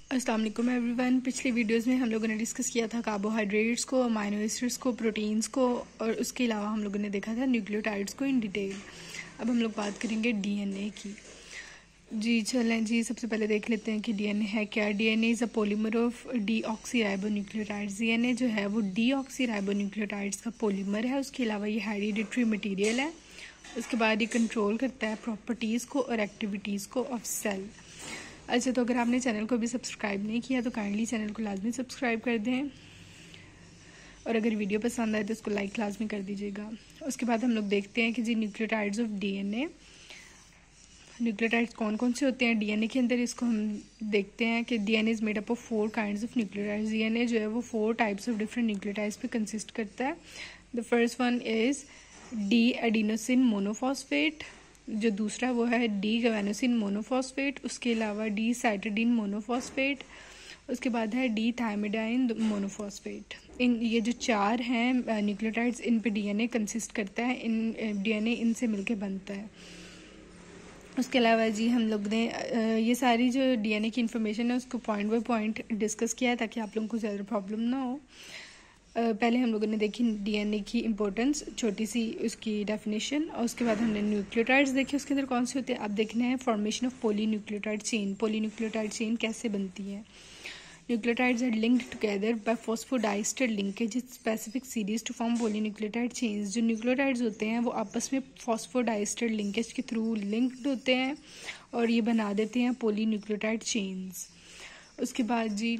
अस्सलाम वालेकुम एवरीवन। पिछली वीडियोस में हम लोगों ने डिस्कस किया था कार्बोहाइड्रेट्स को, अमाइनो एसिड्स को, प्रोटीन्स को और उसके अलावा हम लोगों ने देखा था न्यूक्लियोटाइड्स को इन डिटेल। अब हम लोग बात करेंगे डीएनए की। जी चलें जी, सबसे पहले देख लेते हैं कि डीएनए है क्या। DNA is a polymer of deoxyribonucleotides. DNA जो है वो डीऑक्सीराइबोन्यूक्लियोटाइड्स का पॉलीमर है। उसके अलावा ये हेरिडिटरी मटीरियल है। उसके बाद ये कंट्रोल करता है प्रॉपर्टीज़ को और एक्टिविटीज़ को ऑफ सेल। अच्छा, तो अगर आपने चैनल को भी सब्सक्राइब नहीं किया तो काइंडली चैनल को लाजमी सब्सक्राइब कर दें और अगर वीडियो पसंद आए तो इसको लाइक लाजमी कर दीजिएगा। उसके बाद हम लोग देखते हैं कि जी न्यूक्लियोटाइड्स ऑफ डीएनए, न्यूक्लियोटाइड्स कौन कौन से होते हैं डीएनए के अंदर। इसको हम देखते हैं कि DNA is made up of 4 kinds of nucleotides. DNA जो है वो 4 टाइप्स ऑफ डिफरेंट न्यूक्लियोटाइड्स पे कंसिस्ट करता है। The first one is the adenosine monophosphate, जो दूसरा वो है डी गवानोसिन मोनोफॉस्फेट। उसके अलावा डी साइटोडिन मोनोफॉस्फेट। उसके बाद है डी थायमिडाइन मोनोफॉस्फेट। इन ये जो 4 हैं न्यूक्लियोटाइड्स, इन पे डीएनए कंसिस्ट करता है। इन डीएनए इनसे मिलके बनता है। उसके अलावा जी हम लोग ने ये सारी जो डीएनए की इन्फॉर्मेशन है उसको पॉइंट बाय पॉइंट डिस्कस किया है ताकि आप लोगों को ज़्यादा प्रॉब्लम ना हो। पहले हम लोगों ने देखी डीएनए की इम्पोर्टेंस, छोटी सी उसकी डेफिनेशन, और उसके बाद हमने न्यूक्लियोटाइड्स देखे। उसके अंदर कौन से होते हैं आप देखना है। Formation of polynucleotide chain, polynucleotide chain कैसे बनती है। Nucleotides are linked together by phosphodiester linkage specific series to form polynucleotide chains. जो न्यूक्लियोटाइड्स होते हैं वो आपस में फॉस्फोडाइस्टर लिंकेज के थ्रू लिंक्ड होते हैं और ये बना देते हैं पॉलीन्यूक्लियोटाइड चेन्स। उसके बाद जी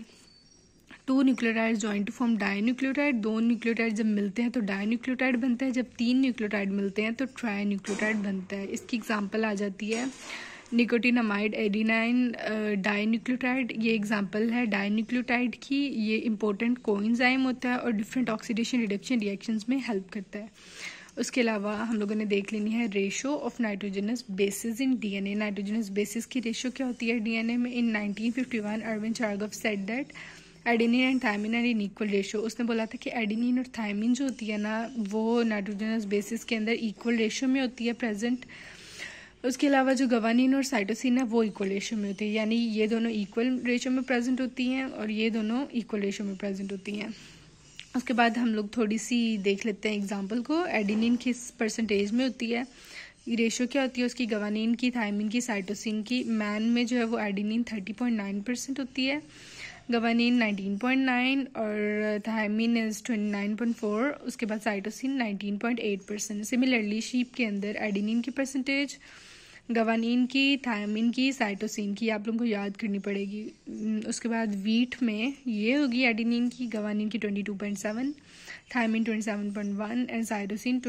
2 nucleotide join to form dinucleotide. 2 nucleotide जब मिलते हैं तो डाइन्यूक्लियोटाइड बनता है। जब 3 न्यूक्लियोटाइड मिलते हैं तो ट्राइन्यूक्लियोटाइड बनता है। इसकी एग्जांपल आ जाती है निकोटिनामाइड एडिनाइन डाइन्यूक्लियोटाइड। ये एग्जांपल है डाइन्यूक्लियोटाइड की। ये इंपॉर्टेंट कोएंजाइम होता है और डिफरेंट ऑक्सीडेशन रिडक्शन रिएक्शंस में हेल्प करता है। उसके अलावा हम लोगों ने देख लेनी है ratio of nitrogenous bases in DNA. Nitrogenous bases की रेशो क्या होती है डीएनए में। In 1951 Erwin Chargaff said that adenine and thymine are in equal ratio. उसने बोला था कि एडेनिन और थायमिन जो होती है ना वो नाइट्रोजनस बेसिस के अंदर इक्वल रेशो में होती है प्रेजेंट। उसके अलावा जो गवानीन और साइटोसिन है वो इक्वल रेशो में होती है, यानी ये दोनों इक्वल रेशो में प्रेजेंट होती हैं और ये दोनों इक्वल रेशो में प्रेजेंट होती हैं। उसके बाद हम लोग थोड़ी सी देख लेते हैं एग्जाम्पल को। एडेनिन किस परसेंटेज में होती है, रेशो क्या होती है उसकी, गवानीन की, थायमिन की, साइटोसिन की। मैन में जो है वो एडेनिन 30.9% होती है, गवानीन 19.9 और थायमिन इज 29.4। उसके बाद साइटोसिन 19.8%। सिमिलरली शीप के अंदर एडेनिन की परसेंटेज, गवानीन की, थायमिन की, साइटोसिन की आप लोगों को याद करनी पड़ेगी। उसके बाद वीट में ये होगी एडेनिन की, गवानीन की 22.7, थायमिन 27.1 एंड साइटोसिन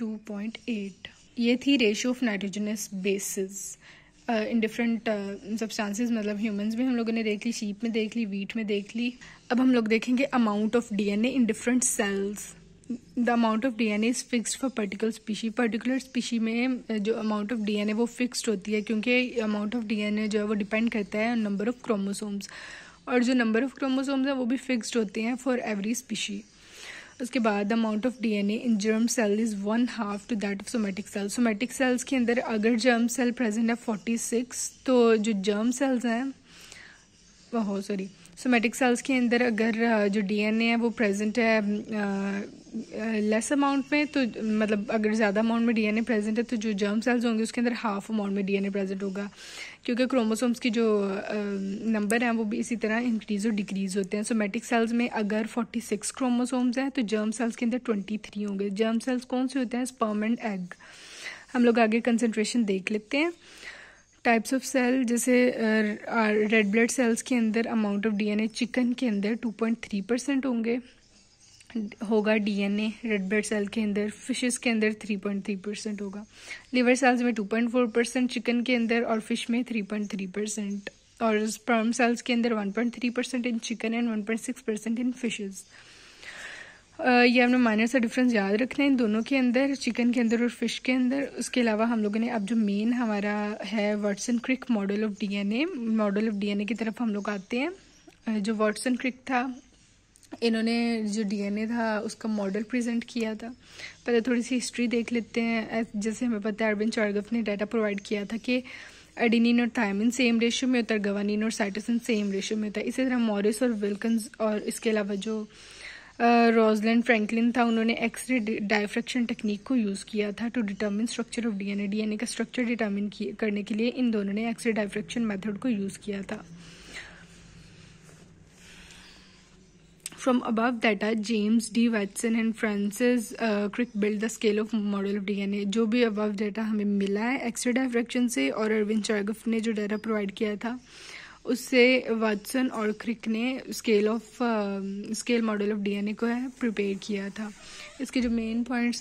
22.8। ये थी ratio of nitrogenous bases in different substances, मतलब ह्यूमंस में हम लोगों ने देख ली, शीप में देख ली, वीट में देख ली। अब हम लोग देखेंगे amount of DNA in different cells. The amount of DNA is fixed for particular species. Particular species में जो अमाउंट ऑफ डीएनए वो फिक्स्ड होती है क्योंकि अमाउंट ऑफ डीएनए जो है वो डिपेंड करता है नंबर ऑफ क्रोमोसोम्स, और जो नंबर ऑफ क्रोमोसोम्स है वो भी फिक्स्ड होते हैं फॉर एवरी स्पीशी। उसके बाद amount of DNA in germ cell is 1/2 to that of somatic cell. Somatic cells के अंदर अगर जर्म सेल प्रेजेंट है 46, तो जो जर्म सेल्स हैं सोमेटिक सेल्स के अंदर अगर जो डीएनए है वो प्रेजेंट है लेस अमाउंट में, तो मतलब अगर ज़्यादा अमाउंट में डीएनए प्रेजेंट है तो जो जर्म सेल्स होंगे उसके अंदर हाफ अमाउंट में डीएनए प्रेजेंट होगा, क्योंकि क्रोमोसोम्स की जो नंबर हैं वो भी इसी तरह इंक्रीज और डिक्रीज होते हैं। सोमेटिक सेल्स में अगर 46 क्रोमोसोम्स हैं तो जर्म सेल्स के अंदर 23 होंगे। जर्म सेल्स कौन से होते हैं, स्पर्म एंड एग। हम लोग आगे कंसंट्रेशन देख लेते हैं। टाइप्स ऑफ सेल, जैसे रेड ब्लड सेल्स के अंदर अमाउंट ऑफ डीएनए चिकन के अंदर 2.3% होगा डीएनए रेड ब्लड सेल के अंदर। फिशेस के अंदर 3.3% होगा। लिवर सेल्स में 2.4% चिकन के अंदर और फिश में 3.3%, और स्पर्म सेल्स के अंदर 1.3% in chicken and 1.6% in fishes. ये हमने माइनर सा डिफरेंस याद रखना है इन दोनों के अंदर, चिकन के अंदर और फिश के अंदर। उसके अलावा हम लोगों ने अब जो मेन हमारा है Watson Crick model of DNA, model of DNA की तरफ हम लोग आते हैं। जो वाटसन क्रिक था, इन्होंने जो डीएनए था उसका मॉडल प्रेजेंट किया था। पहले थोड़ी सी हिस्ट्री देख लेते हैं। जैसे हमें पता है अर्विन चार्गफ ने डाटा प्रोवाइड किया था कि एडेनिन और थायमिन सेम रेशियो में होता है, गवानिन और साइटोसिन सेम रेशियो में होता है। इसी तरह मॉरिस और विल्किंस और इसके अलावा जो रोजलैंड फ्रैंकलिन था, उन्होंने एक्सरे डायफ्रैक्शन टेक्निक को यूज़ किया था to determine structure of DNA. DNA का स्ट्रक्चर डिटर्मिन करने के लिए इन दोनों ने एक्सरे डायफ्रैक्शन मेथड को यूज़ किया था। From above data, James D. Watson and Francis Crick built the scale of model of DNA। जो भी above data हमें मिला है एक्सरे डायफ्रैक्शन से और अर्विन चार्गफ ने जो डाटा प्रोवाइड किया था उससे वाटसन और क्रिक ने स्केल मॉडल ऑफ डीएनए को है प्रिपेयर किया था। इसके जो मेन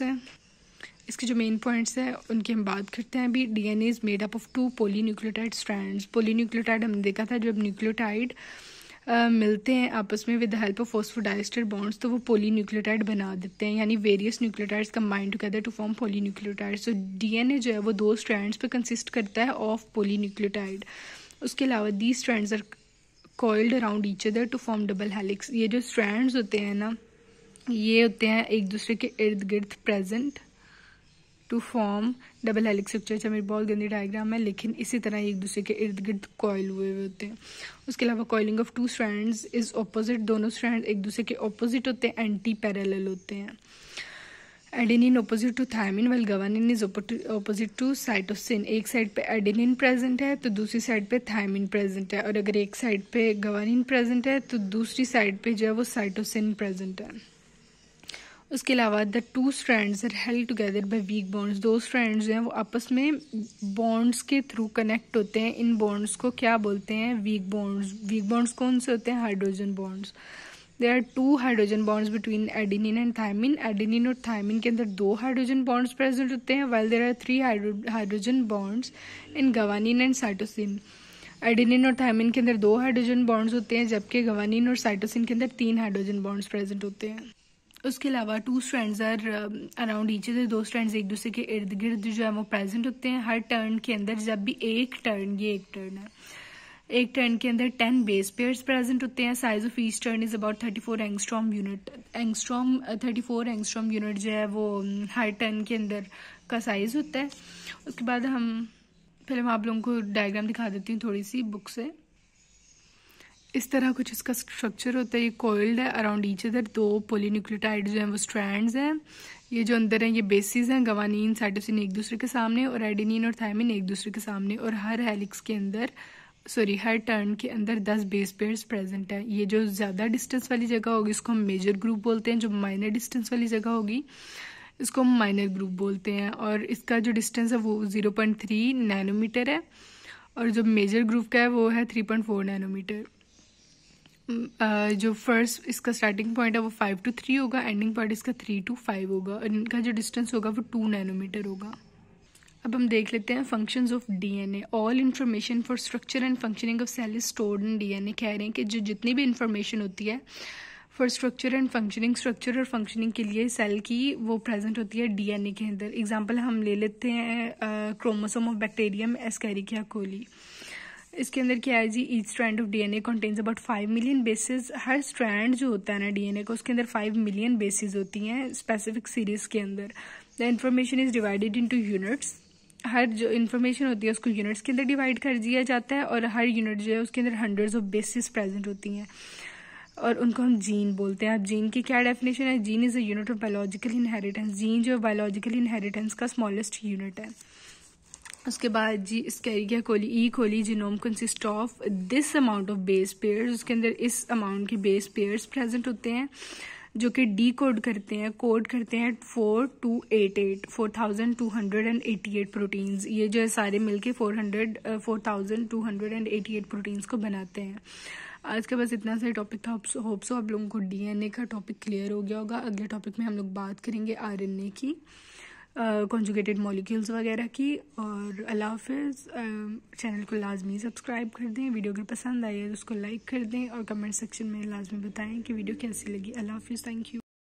पॉइंट्स हैं उनकी हम बात करते हैं अभी। DNA is made up of 2 polynucleotide strands. Polynucleotide हमने देखा था जब न्यूक्लियोटाइड मिलते हैं आपस में with the help of phosphodiester bonds तो वो पॉलीन्यूक्लियोटाइड बना देते हैं, यानी various nucleotides combine together to form polynucleotide. So DNA जो है वो 2 स्ट्रैंड्स पे कंसिस्ट करता है ऑफ पॉलीन्यूक्लियोटाइड। उसके अलावा the strands are coiled around each other to form double helix. ये जो स्ट्रैंड्स होते हैं ना, ये होते हैं एक दूसरे के इर्द गिर्द present to form double helix structure. अच्छा, मेरी बहुत गंदी डायग्राम है, लेकिन इसी तरह एक दूसरे के इर्द गिर्द कॉइल हुए होते हैं। उसके अलावा coiling of 2 strands is opposite. दोनों स्ट्रैंड एक दूसरे के ऑपोजिट होते हैं, एंटी पैरेलल होते हैं। Adenine opposite to thymine while guanine is opposite to cytosine. एक साइड पे एडेनिन प्रेजेंट है तो दूसरी साइड पे थायमिन प्रेजेंट है, और अगर एक साइड पे गवानिन प्रेजेंट है तो दूसरी साइड पे जो है वो साइटोसिन प्रेजेंट है। उसके अलावा the 2 strands are held together by weak bonds. 2 strands जो हैं वो आपस में बॉन्ड्स के थ्रू कनेक्ट होते हैं। इन बॉन्ड्स को क्या बोलते हैं? Week bonds. वीक बॉन्ड्स कौन से होते हैं? Hydrogen bonds. There are 2 hydrogen bonds between adenine and thymine. Adenine और थायमिन के अंदर 2 हाइड्रोजन बॉन्ड्स प्रेजेंट होते हैं, while there are 3 hydrogen bonds in guanine and cytosine. Adenine और थायमिन के अंदर 2 हाइड्रोजन बॉन्ड्स होते हैं, जबकि गवानिन और साइटोसिन के अंदर 3 हाइड्रोजन बॉन्ड्स प्रेजेंट होते हैं। उसके अलावा 2 strands are around each other. 2 strands एक दूसरे के इर्द गिर्द जो है वो प्रेजेंट होते हैं। हर टर्न के अंदर जब भी एक टर्न के अंदर 10 बेस पेयर्स प्रेजेंट होते हैं। Size of each turn is about 34 angstrom unit. 34 angstrom unit जो है वो हर टर्न के अंदर का साइज होता है। उसके बाद पहले मैं आप लोगों को डायग्राम दिखा देती हूँ थोड़ी सी बुक से। इस तरह कुछ इसका स्ट्रक्चर होता है। ये कॉइल्ड है अराउंड ईच अदर। 2 पॉलीन्यूक्लियोटाइड जो हैं वो स्ट्रैंड्स हैं। ये जो अंदर हैं ये बेसिस हैं। गवानिन साइटोसिन एक दूसरे के सामने और एडेनिन और थायमिन एक दूसरे के सामने। और हर टर्न के अंदर 10 बेस पेयर्स प्रेजेंट है। ये जो ज़्यादा डिस्टेंस वाली जगह होगी इसको हम मेजर ग्रुप बोलते हैं। जो माइनर डिस्टेंस वाली जगह होगी इसको हम माइनर ग्रुप बोलते हैं। और इसका जो डिस्टेंस है वो 0.3 नैनोमीटर है, और जो मेजर ग्रुप का है वो है 3.4 नैनोमीटर। जो फर्स्ट इसका स्टार्टिंग पॉइंट है वो 5 to 3 होगा, एंडिंग पॉइंट इसका 3 to 5 होगा, और इनका जो डिस्टेंस होगा वो 2 नैनोमीटर होगा। अब हम देख लेते हैं functions of DNA. All information for structure and functioning of cell is stored in DNA. कह रहे हैं कि जो जितनी भी इंफॉर्मेशन होती है for structure and functioning, structure और फंक्शनिंग के लिए सेल की, वो प्रेजेंट होती है डीएनए के अंदर। एग्जाम्पल हम ले लेते हैं chromosome of bacterium Escherichia coli. इसके अंदर क्या है जी? Each strand of DNA contains about 5 million bases. हर स्ट्रैंड जो होता है ना डीएनए का, उसके अंदर 5 मिलियन बेसिस होती हैं स्पेसिफिक सीरीज के अंदर। The information is divided into units. हर जो इन्फॉर्मेशन होती है उसको यूनिट्स के अंदर डिवाइड कर दिया जाता है, और हर यूनिट जो है उसके अंदर हंड्रेड्स ऑफ बेसिस प्रेजेंट होती हैं, और उनको हम जीन बोलते हैं। अब जीन की क्या डेफिनेशन है? Gene is a unit of biological inheritance. Gene जो बायोलॉजिकल इनहेरिटेंस का स्मॉलेस्ट यूनिट है। उसके बाद जी Escherichia coli, E coli genome consist of this amount of base pairs. उसके अंदर इस अमाउंट के बेस पेयर्स प्रेजेंट होते हैं जो कि कोड करते हैं 4288 प्रोटीन्स। ये जो है सारे मिलके 4288 प्रोटीन्स को बनाते हैं। आज का बस इतना सा टॉपिक था। होप सो आप लोगों को डीएनए का टॉपिक क्लियर हो गया होगा। अगले टॉपिक में हम लोग बात करेंगे आरएनए की, कॉन्जुगेटेड मॉलिक्यूल्स वगैरह की। और अल्लाह हाफिज़। चैनल को लाजमी सब्सक्राइब कर दें। वीडियो अगर पसंद आई है तो उसको लाइक कर दें, और कमेंट सेक्शन में लाजमी बताएं कि वीडियो कैसी लगी। अल्लाह हाफिज़। Thank you.